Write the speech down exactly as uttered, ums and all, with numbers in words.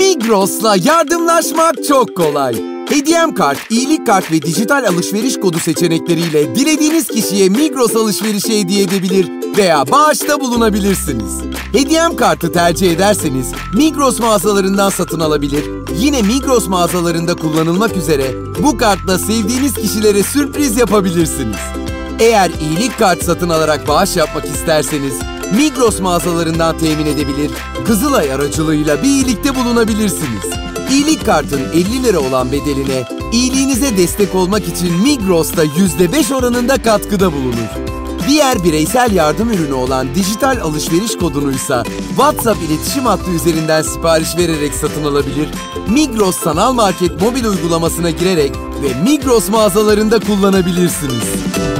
Migros'la yardımlaşmak çok kolay. Hediyem Kart, iyilik kart ve dijital alışveriş kodu seçenekleriyle dilediğiniz kişiye Migros alışverişi hediye edebilir veya bağışta bulunabilirsiniz. Hediyem Kart'ı tercih ederseniz Migros mağazalarından satın alabilir, yine Migros mağazalarında kullanılmak üzere bu kartla sevdiğiniz kişilere sürpriz yapabilirsiniz. Eğer iyilik kart satın alarak bağış yapmak isterseniz Migros mağazalarından temin edebilir, Kızılay aracılığıyla bir iyilikte bulunabilirsiniz. İyilik Kart'ın elli lira olan bedeline iyiliğinize destek olmak için Migros'ta yüzde beş oranında katkıda bulunur. Diğer bireysel yardım ürünü olan dijital alışveriş kodunuysa WhatsApp iletişim hattı üzerinden sipariş vererek satın alabilir, Migros Sanal Market mobil uygulamasına girerek ve Migros mağazalarında kullanabilirsiniz.